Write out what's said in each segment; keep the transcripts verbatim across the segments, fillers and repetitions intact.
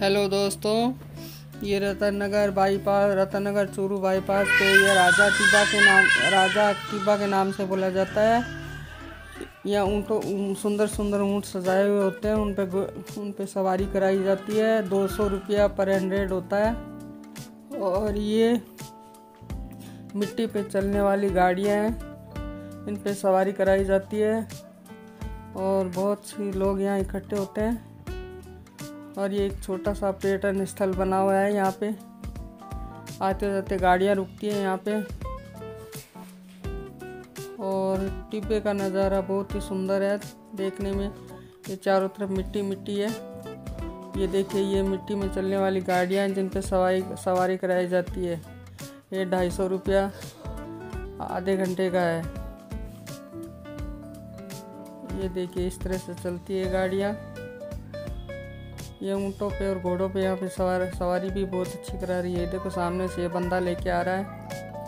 Hello दोस्तों, ये Ratan Nagar bypass Ratan Nagar Churu bypass पे ये राजा टिब्बा के नाम राजा टिब्बा के नाम से बोला जाता है। यह ऊँटों सुंदर सुंदर ऊँट सजाए हुए होते हैं, उन पे उन पे सवारी कराई जाती है। दो सौ रुपया पर हेड होता है। और ये मिट्टी पे चलने वाली गाड़ियाँ हैं, इन पे सवारी कराई जाती है और बहुत सी लोग यहाँ इकट्ठे होते हैं। और ये एक छोटा सा पर्यटन स्थल बना हुआ है। यहाँ पे आते जाते गाड़ियाँ रुकती हैं यहाँ पे। और टिब्बे का नज़ारा बहुत ही सुंदर है देखने में। ये चारों तरफ मिट्टी मिट्टी है। ये देखिए, ये मिट्टी में चलने वाली गाड़ियाँ हैं जिन पे सवारी सवारी कराई जाती है। ये ढाई सौ रुपया आधे घंटे का है। ये देखिए, इस तरह से चलती है गाड़ियाँ। ये ऊँटों पे और घोड़ों पे यहाँ पे सवार सवारी भी बहुत अच्छी करा रही है। देखो, सामने से ये बंदा लेके आ रहा है।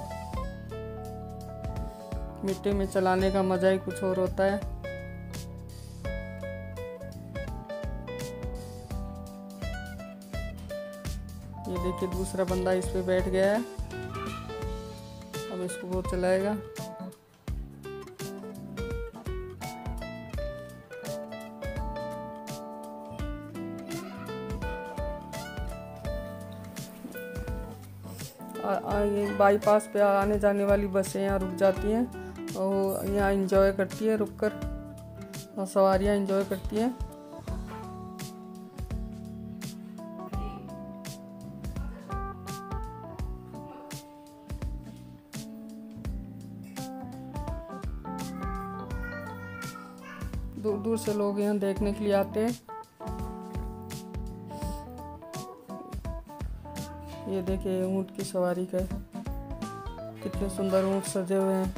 मिट्टी में चलाने का मजा ही कुछ और होता है। ये देखिए, दूसरा बंदा इस पे बैठ गया है। अब इसको वो चलाएगा। ये बाईपास पे आने जाने वाली बसें यहाँ रुक जाती हैं और यहाँ एंजॉय करती है, रुककर और सवारियाँ एंजॉय करती हैं। दूर दूर से लोग यहाँ देखने के लिए आते हैं। ये देखिए, ऊँट की सवारी का कितने सुंदर ऊँट सजे हुए हैं।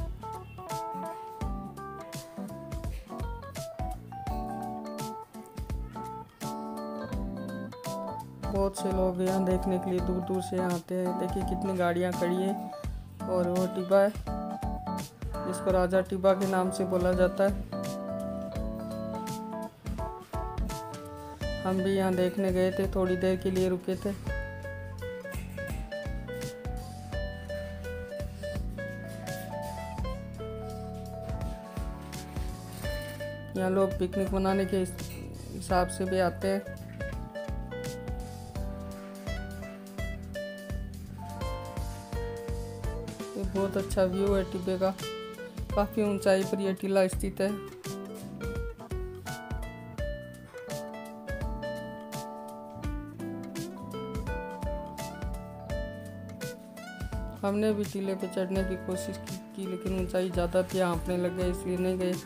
बहुत से लोग यहाँ देखने के लिए दूर दूर से आते हैं। देखिए, कितनी गाड़ियाँ खड़ी हैं। और वो टिब्बा है, इसको राजा टिब्बा के नाम से बोला जाता है। हम भी यहाँ देखने गए थे, थोड़ी देर के लिए रुके थे। यहाँ लोग पिकनिक मनाने के हिसाब से भी आते हैं। ये बहुत अच्छा व्यू है टिब्बे का। काफ़ी ऊंचाई पर यह टीला स्थित है। हमने भी टीले पे चढ़ने की कोशिश की, की लेकिन ऊंचाई ज़्यादा थी, हाँफने लग गए, इसलिए नहीं गए।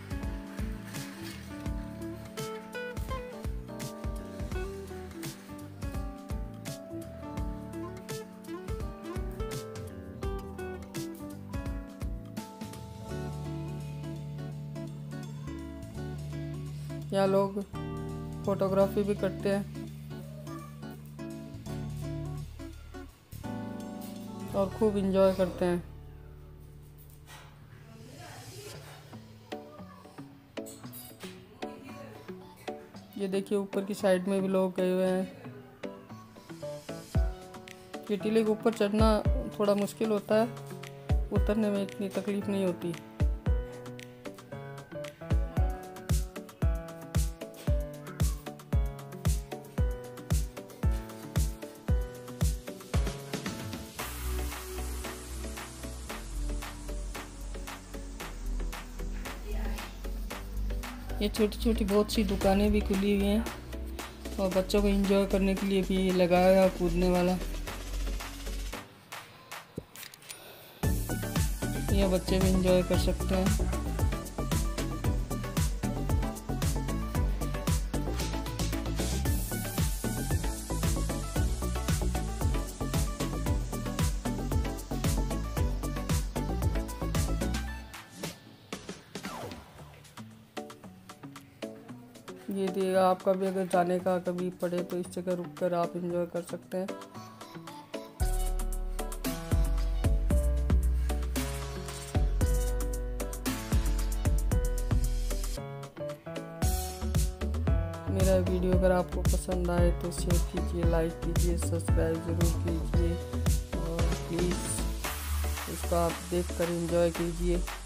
यहाँ लोग फोटोग्राफी भी करते हैं और खूब एंजॉय करते हैं। ये देखिए, ऊपर की साइड में भी लोग गए हुए हैं। ये टीले के ऊपर चढ़ना थोड़ा मुश्किल होता है, उतरने में इतनी तकलीफ नहीं होती। ये छोटी छोटी बहुत सी दुकानें भी खुली हुई हैं और बच्चों को एंजॉय करने के लिए भी लगाया है कूदने वाला। ये बच्चे भी एंजॉय कर सकते हैं। ये देगा, आपका भी अगर जाने का कभी पड़े तो इस जगह रुककर आप एंजॉय कर सकते हैं। मेरा वीडियो अगर आपको पसंद आए तो शेयर कीजिए, लाइक कीजिए, सब्सक्राइब ज़रूर कीजिए और प्लीज़ इसको आप देख कर एंजॉय कीजिए।